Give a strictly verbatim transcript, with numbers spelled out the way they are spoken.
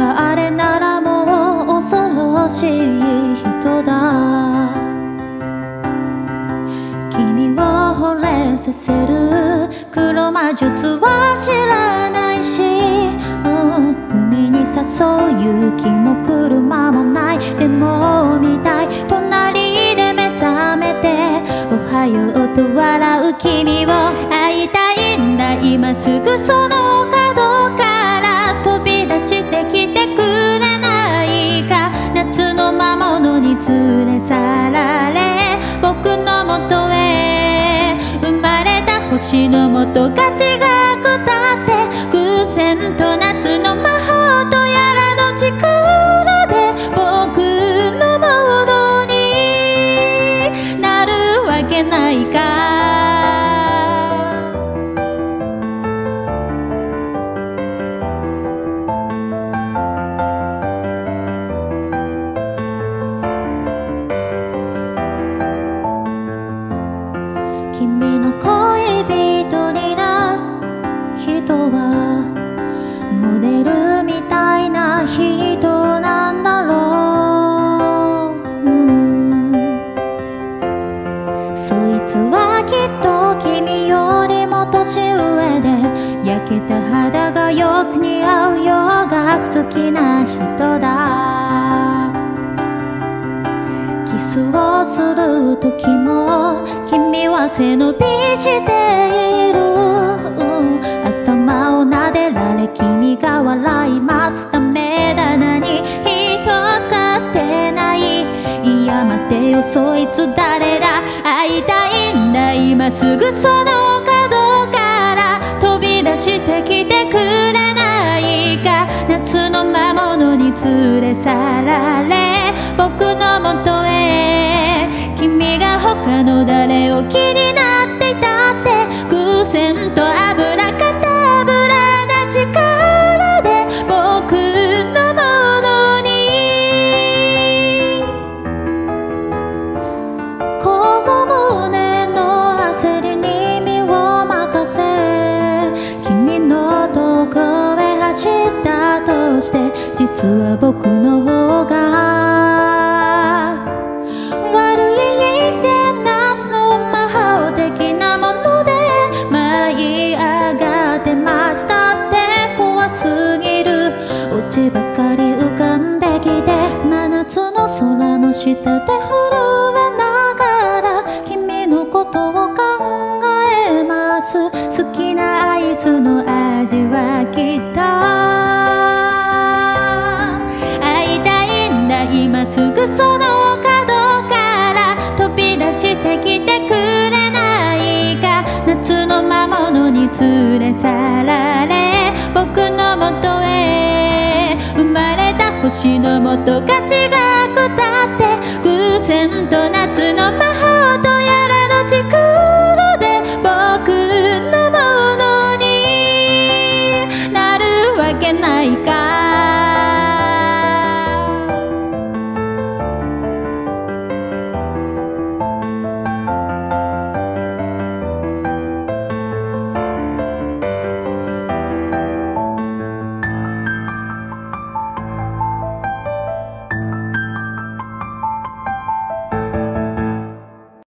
あれならもう恐ろしい人だ。君を惚れさせる黒魔術は知らないし、うん、海に誘う勇気も車もない。でも見たい、隣で目覚めておはようと笑う君を。会いたいんだ今すぐその角から飛び出してきてくれないか。夏の魔物に連れ去られ僕のもとへ生まれた星のもとが違くたって偶然と夏の魔法とやらの力で僕のものになるわけないか。君の恋人になる人はモデルみたいな人なんだろう、うん、そいつはきっと君よりも年上で焼けた肌がよく似合う洋楽好きな人だ。キスをする時も君は背伸びしている、うん、頭を撫でられ君が笑います。ダメだ何一つ買ってない。いや待てよそいつ誰だ。会いたいんだ今すぐその角から飛び出してきてくれないか。夏の魔物に連れ去られ僕のもとへ。君が他の誰を気になっていたって偶然とアブラカタブラな力で僕のものに。この胸の焦りに身を任せ君のどこへ走ったとして実は僕の方が悪いって夏の魔法的なもので舞い上がってましたって怖すぎる。オチばかり浮かんできて真夏の空の下で震えながら君のことを考えます。好きなアイスの味はきっと会いたいんだ今すぐその角から飛び出してきてくれないか。夏の魔物に連れ去られ僕のもとへ生まれた星のもとが違くたって偶然と夏の魔法